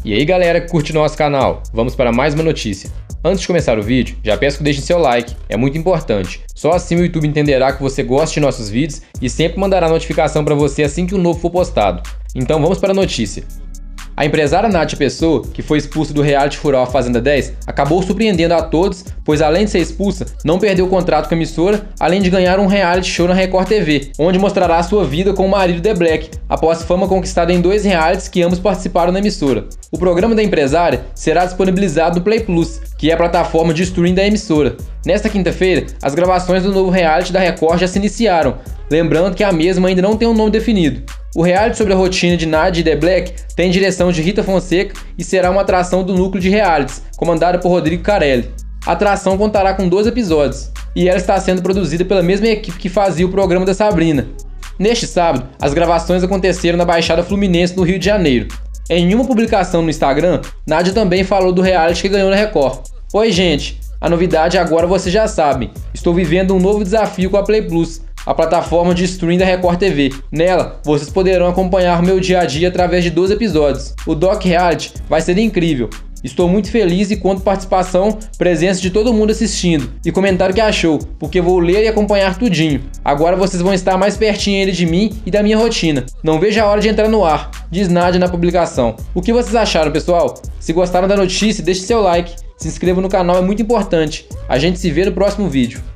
E aí galera que curte nosso canal, vamos para mais uma notícia. Antes de começar o vídeo, já peço que deixem seu like, é muito importante. Só assim o YouTube entenderá que você gosta de nossos vídeos e sempre mandará notificação para você assim que um novo for postado. Então vamos para a notícia. A empresária Nádia Pessoa, que foi expulsa do reality Furau Fazenda 10, acabou surpreendendo a todos, pois além de ser expulsa, não perdeu o contrato com a emissora, além de ganhar um reality show na Record TV, onde mostrará sua vida com o marido The Black, após fama conquistada em 2 realities que ambos participaram na emissora. O programa da empresária será disponibilizado no Play Plus, que é a plataforma de streaming da emissora. Nesta quinta-feira, as gravações do novo reality da Record já se iniciaram, lembrando que a mesma ainda não tem um nome definido. O reality sobre a rotina de Nádia e The Black tem direção de Rita Fonseca e será uma atração do núcleo de realities, comandada por Rodrigo Carelli. A atração contará com 12 episódios, e ela está sendo produzida pela mesma equipe que fazia o programa da Sabrina. Neste sábado, as gravações aconteceram na Baixada Fluminense, no Rio de Janeiro. Em uma publicação no Instagram, Nádia também falou do reality que ganhou na Record. Oi gente, a novidade agora vocês já sabem, estou vivendo um novo desafio com a Play Plus, a plataforma de streaming da Record TV. Nela, vocês poderão acompanhar meu dia a dia através de 12 episódios. O Doc Reality vai ser incrível. Estou muito feliz e conto participação, presença de todo mundo assistindo e comentário que achou, porque vou ler e acompanhar tudinho. Agora vocês vão estar mais pertinho ainda de mim e da minha rotina. Não vejo a hora de entrar no ar, diz Nádia na publicação. O que vocês acharam, pessoal? Se gostaram da notícia, deixe seu like, se inscreva no canal, é muito importante. A gente se vê no próximo vídeo.